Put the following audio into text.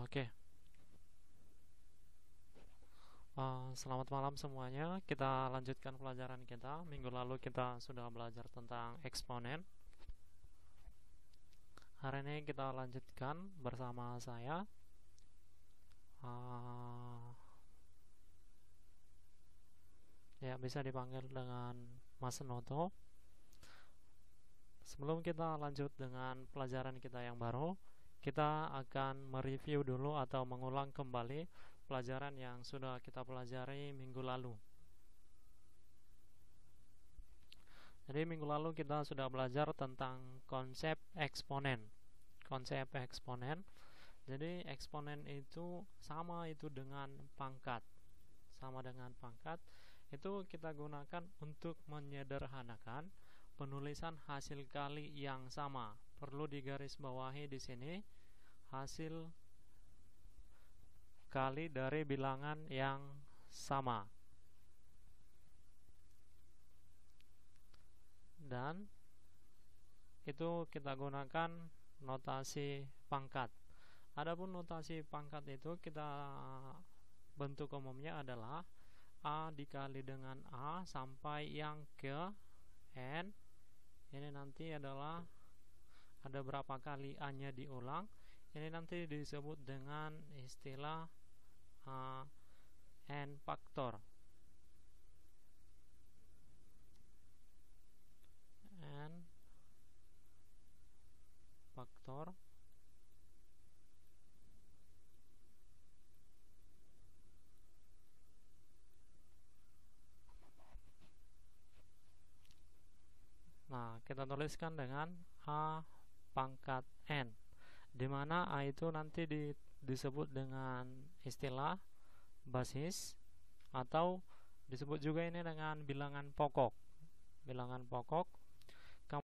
Oke, selamat malam semuanya. Kita lanjutkan pelajaran kita. Minggu lalu kita sudah belajar tentang eksponen. Hari ini kita lanjutkan bersama saya. Ya, bisa dipanggil dengan Mas Noto. Sebelum kita lanjut dengan pelajaran kita yang baru, kita akan mereview dulu atau mengulang kembali pelajaran yang sudah kita pelajari minggu lalu. Jadi minggu lalu kita sudah belajar tentang konsep eksponen. Konsep eksponen. Jadi eksponen itu sama itu dengan pangkat. Sama dengan pangkat. Itu kita gunakan untuk menyederhanakan penulisan hasil kali yang sama. Perlu digarisbawahi di sini hasil kali dari bilangan yang sama. Dan itu kita gunakan notasi pangkat. Adapun notasi pangkat itu kita bentuk umumnya adalah A dikali dengan A sampai yang ke N. Ini nanti adalah ada berapa kali A-nya diulang. Ini nanti disebut dengan istilah N faktor. N faktor. Nah, kita tuliskan dengan A pangkat N, di mana A itu nanti disebut dengan istilah basis, atau disebut juga ini dengan bilangan pokok. Bilangan pokok